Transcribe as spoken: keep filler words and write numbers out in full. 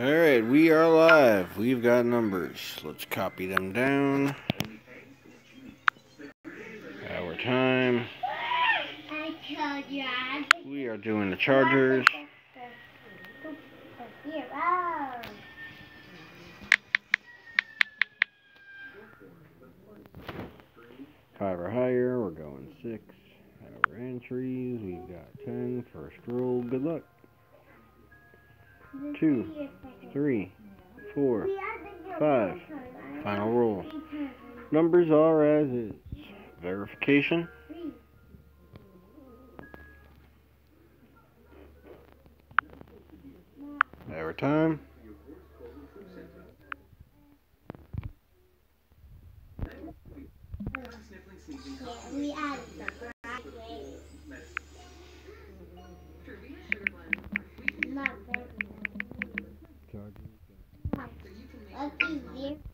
Alright, we are live. We've got numbers. Let's copy them down. Our time. We are doing the Chargers. Five or higher, we're going six. Our entries, we've got ten. First roll, good luck. Two, three, four, five. Final roll. Numbers are as is. Verification. Our time. We added Chargers. That's easy.